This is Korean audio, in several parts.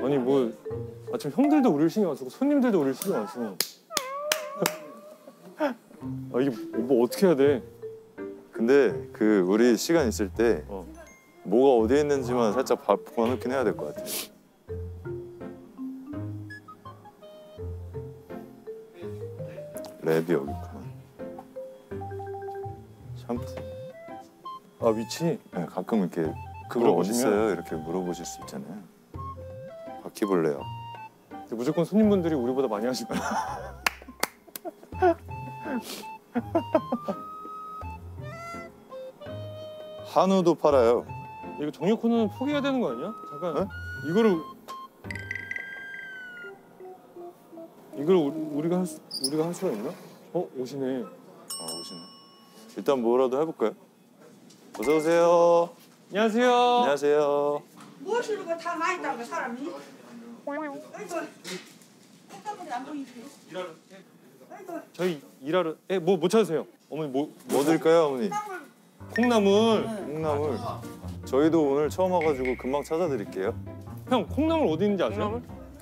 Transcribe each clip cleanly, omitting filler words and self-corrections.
아니 뭐 아침 형들도 우리를 신경 안 쓰고 손님들도 우리를 신경 안 쓰고. 아 이게 뭐 어떻게 해야 돼? 근데 그 우리 시간 있을 때 뭐가 어디에 있는지만 살짝 봐놓긴 해야 될 것 같아. 랩이 여기 있구나. 샴푸. 아 위치? 네, 가끔 이렇게 그거 어디 있어요? 이렇게 물어보실 수 있잖아요. 바퀴벌레요. 무조건 손님분들이 우리보다 많이 하실 거야. 한우도 팔아요. 이거 정육 코너는 포기해야 되는 거 아니야? 잠깐. 네? 이거를 우리가 할 수가 있나? 오시네. 아, 오시네. 일단 뭐라도 해볼까요? 어서 오세요. 안녕하세요. 안녕하세요. 무엇을 이거 다 많이 따고 사람이? 아이고, 콧가물이 안 보이지? 아이고, 저희 일하러 뭐 찾으세요? 어머니 뭐 드릴까요, 어머니? 콩나물. 콩나물. 저희도 오늘 처음 와가지고 금방 찾아드릴게요. 형 콩나물 어디 있는지 아세요?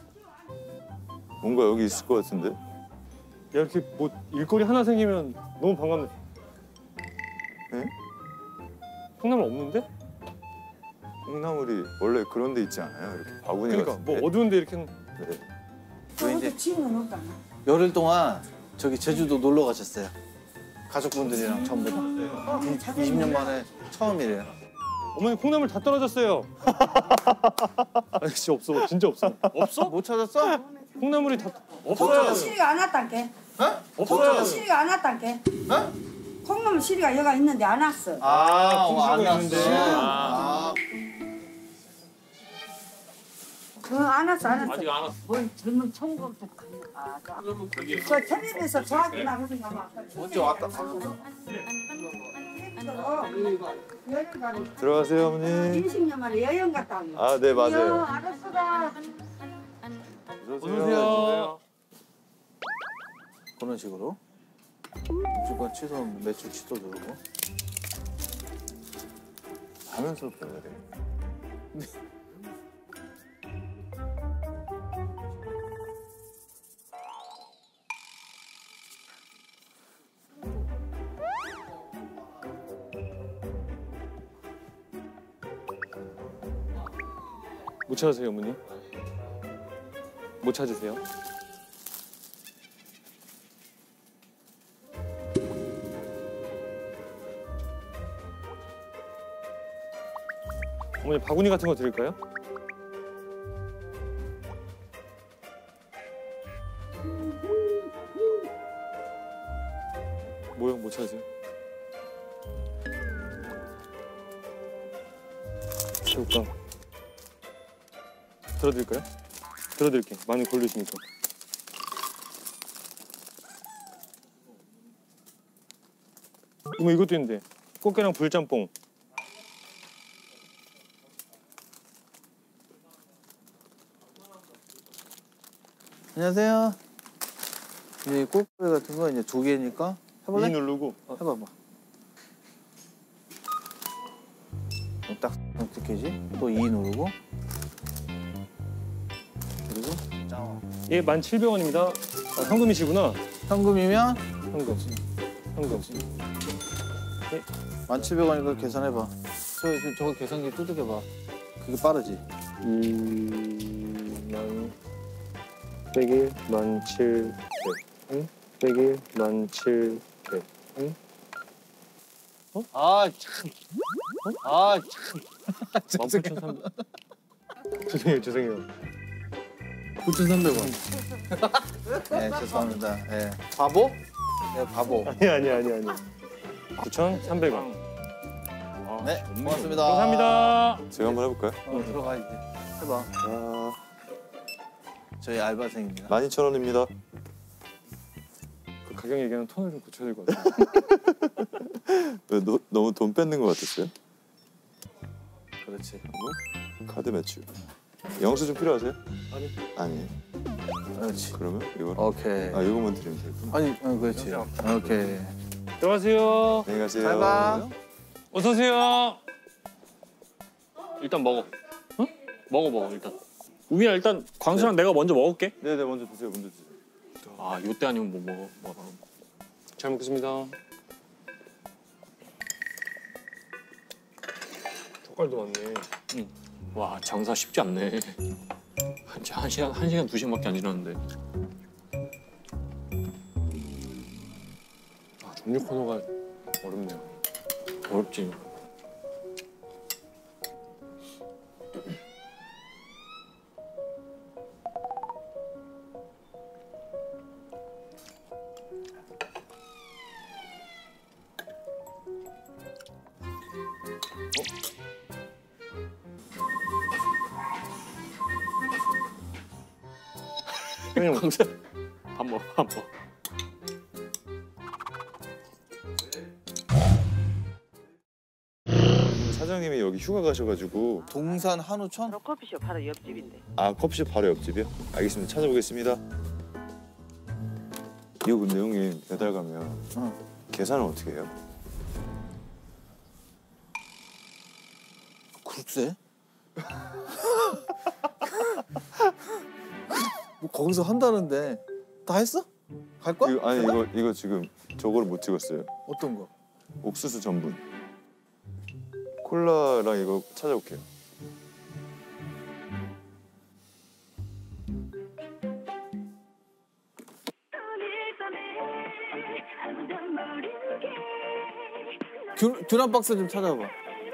뭔가 여기 있을 것 같은데? 야 이렇게 뭐 일거리 하나 생기면 너무 반갑네. 네? 콩나물 없는데? 콩나물이 원래 그런 데 있지 않아요? 이렇게 바구니 그러니까 같은데? 뭐 어두운데 이렇게. 네. 저것도 지는 없잖아. 열흘 동안 저기 제주도 놀러 가셨어요. 가족분들이랑 전부 다. 20년 만에 처음이래요. 어머니 콩나물 다 떨어졌어요. 아니 진짜 없어. 진짜 없어. 없어? 못 찾았어? 콩나물이 다 콩나물 없어요. 시리가 안 왔단게. 콩나물 없어요. 시리가 안 왔단게. 콩나물 시리가 여기가 있는데 안 왔어. 안 있는데. 났어. 안 왔어. 아직 안 왔어. 뭘 젊은 청국도 그 텔레비에서 저한테 나오는 거 봐. 언제 왔다? 들어가세요, 어머니. 인식년만에 여행 갔다 온 거. 아, 네, 맞아요. 알았어다. 어서 오세요. 그런 식으로. 무조건 취소, 매출 취소 누르고. 하면서 배워야 돼. 뭐 찾으세요, 어머니? 뭐 찾으세요? 어머니 바구니 같은 거 드릴까요? 뭐요? 뭐 찾으세요? 새우깡. 들어드릴까요? 들어드릴게. 많이 걸리시니까. 이것도 있는데. 꽃게랑 불짬뽕. 안녕하세요. 이 꽃게 같은 거 이제 2개니까 해볼래? 이 누르고. 해봐봐. 딱 어떻게지? 또 2 누르고. 그리고 짱. 예, 1,700원입니다. 아, 현금이시구나. 현금이면 현금. 현금. 1,700원이니까 계산해봐. 저거 계산기 두들겨봐. 그게 빠르지? 2만 빼기 1,700. 응? 빼기 1,700. 응? 아 참. 아 참. 19,300. 죄송해요. 9,300원. 네, 죄송합니다. 네. 바보? 네, 바보. 아니. 9,300원. 네, 고맙습니다. 감사합니다. 제가 한번 해볼까요? 들어가 이제. 해봐. 아, 저희 알바생입니다. 12,000원입니다. 그 가격 얘기하는 톤을 좀 고쳐야 될 것 같아요. 왜 너무 돈 뺏는 것 같았어요? 그렇지. 카드 매출. 영수증 필요하세요? 아니. 아니. 그렇지. 그러면 이거? 오케이. 아, 이거만 드리면 되고. 아니, 그렇지. 오케이. 들어가세요. 안녕히 가세요. 잘 봐. 어서 오세요. 일단 먹어. 응? 먹어 일단. 우민아 일단 광수랑 내가 먼저 먹을게. 네네 먼저 드세요. 먼저 드세요. 아 요때 아니면 뭐 먹어. 잘 먹겠습니다. 젓갈도 많네. 와 장사 쉽지 않네. 한 시간 2시간밖에 안 지났는데. 아, 종류 코너가 어렵네요. 어렵지. 형님 광수 밥 먹어. 사장님이 여기 휴가 가셔가지고 동산 한우촌? 바로 커피숍 바로 옆집인데. 아 커피숍 바로 옆집이요? 알겠습니다. 찾아보겠습니다. 이거 근데 형님 배달 가면 계산은 어떻게 해요? 글쎄. 뭐 거기서 한다는데 다 했어? 갈 거야? 이거, 아니 이거 지금 저거를 못 찍었어요. 어떤 거? 옥수수 전분. 콜라랑 이거 찾아올게요. 교란 박스 좀 찾아봐.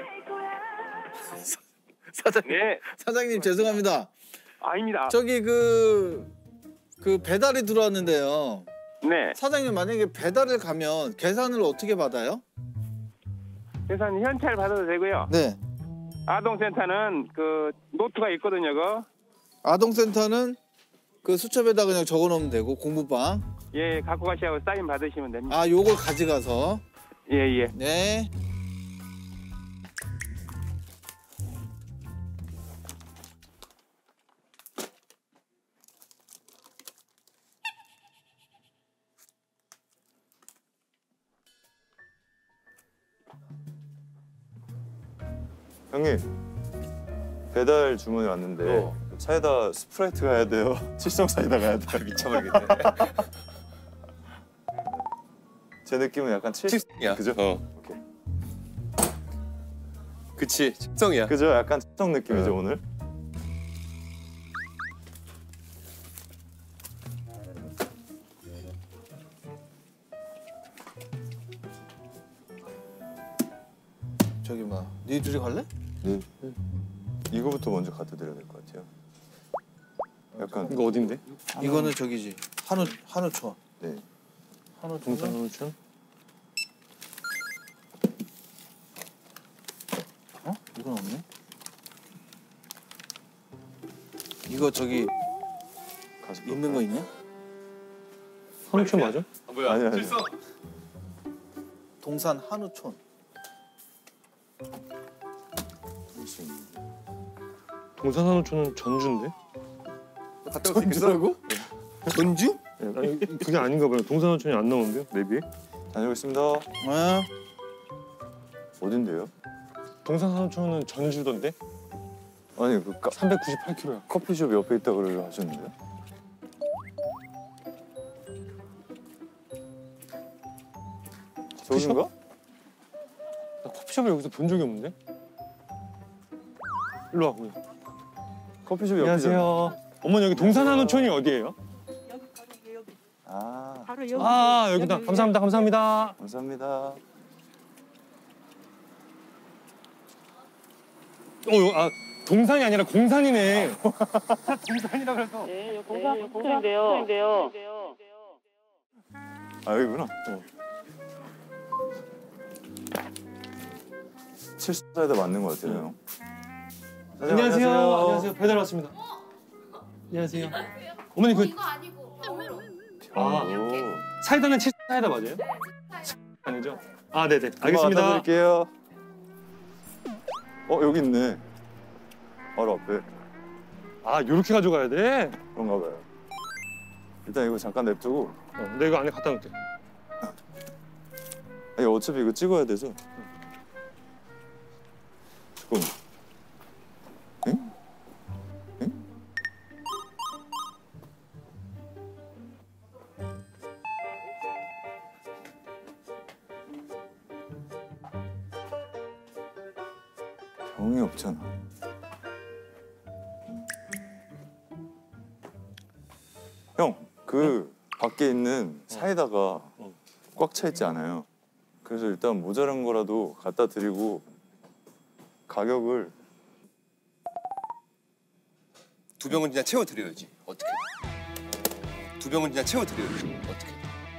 사장님, 네, 사장님 죄송합니다. 아닙니다. 저기 그 배달이 들어왔는데요. 네, 사장님 만약에 배달을 가면 계산을 어떻게 받아요? 계산 현찰 받아도 되고요. 네. 아동센터는 그 노트가 있거든요. 그 아동센터는 그 수첩에다 그냥 적어놓으면 되고 공부방. 예, 갖고 가시고 사인 받으시면 됩니다. 아 요걸 가져가서. 예, 예. 네. 형님 배달 주문이 왔는데 차에다 스프라이트 가야 돼요? 칠성 사이다 가야 돼요? 미쳐버리겠네. 제 느낌은 약간 칠성이야. 그죠? 오케이. 그치, 칠성이야. 그죠? 약간 칠성 느낌이죠 오늘? 저기 네 둘이 갈래? 네. 이거부터 먼저 갖다 드려야 될 것 같아요. 약간 이거 어딘데? 이거는 저기지. 한우촌. 네. 동산 한우촌? 어? 이건 없네. 이거 저기 가서 있는 거 있냐? 한우촌 맞아? 아니. 동산 한우촌. 동산 한우촌은 전주인데? 전주라고? 전주? 아니, 그게 아닌가 봐요. 동산 한우촌이 안 나오는데요? 맵이? 다녀오겠습니다. 아, 어딘데요? 동산 한우촌은 전주던데? 아니 그 398km야. 커피숍 옆에 있다 그러려 하셨는데요? 저긴가? 나 커피숍을 여기서 본 적이 없는데? 일로 와, 보여. 커피숍 옆에. 안녕하세요. 어머니 여기 동산 한우촌이 어디예요? 여기. 아 바로 여기. 아 여기다. 감사합니다. 감사합니다. 감사합니다. 아 동산이 아니라 공산이네. 동산이라 그래서. 네, 공사인데요. 아 여기구나. 칠사에다 맞는 것 같아요. 형. 사장님, 안녕하세요. 안녕하세요. 배달 왔습니다. 안녕하세요. 어머니 그 이거 아니고 병으로. 아, 오. 사이다는 칠사이다 맞아요? 아니죠? 아 네네. 금방 알겠습니다. 갖다 드릴게요. 여기 있네. 바로 앞에. 아 요렇게 가져가야 돼? 그런가 봐요. 일단 이거 잠깐 냅두고. 내가 이거 안에 갖다 놓을게. 아니 어차피 이거 찍어야 돼서. 잠깐만. 응? 응? 없잖아. 형, 그 밖에 있는 사이다가 꽉 차 있지 않아요. 그래서 일단 모자란 거라도 갖다 드리고 가격을 두 병은 그냥 채워드려야지. 어떻게? 두 병은 그냥 채워드려야지. 어떻게?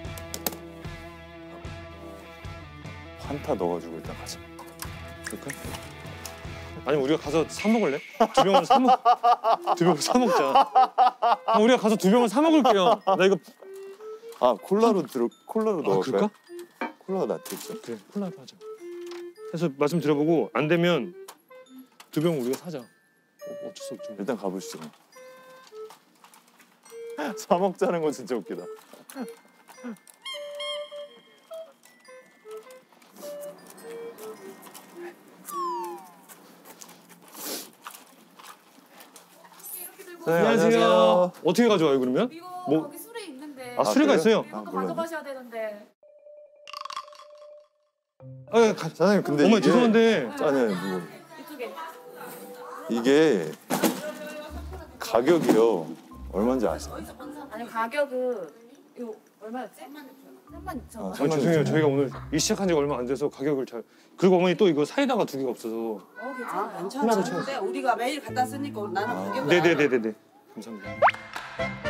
환타 넣어가지고 일단 가자. 그럴까? 아니면 우리가 가서 사 먹을래? 두 병을 사 먹자. 아, 우리가 가서 두 병을 사 먹을게요. 나 이거 아 콜라로 넣을까요? 그럴까? 콜라가 낫겠죠. 그래 콜라로 하자. 해서 말씀 드려보고 안 되면 두 병 우리가 사자. 어쩔 수 없죠. 일단 가보시죠. 사 먹자는 거 진짜 웃기다. 안녕하세요. 어떻게 가져와요 그러면? 이거 뭐- 여기 술에 있는데. 아 수레가 그래요? 있어요. 이거 또 몰랐네. 가져가셔야 되는데. 아, 사장님 근데 어머니 이게 죄송한데 아니 뭐 이쪽에. 이게 가격이요. 얼마인지 아세요? 아니 가격은 이거 얼마였지? 36,000원. 아, 아, 죄송해요. 저희가 오늘 이 시작한 지가 얼마 안 돼서 가격을 잘 그리고 어머니 또 이거 사이다가 두 개가 없어서 괜찮아. 근데 우리가 매일 갖다 쓰니까 나는 가격. 네네네네네 감사합니다.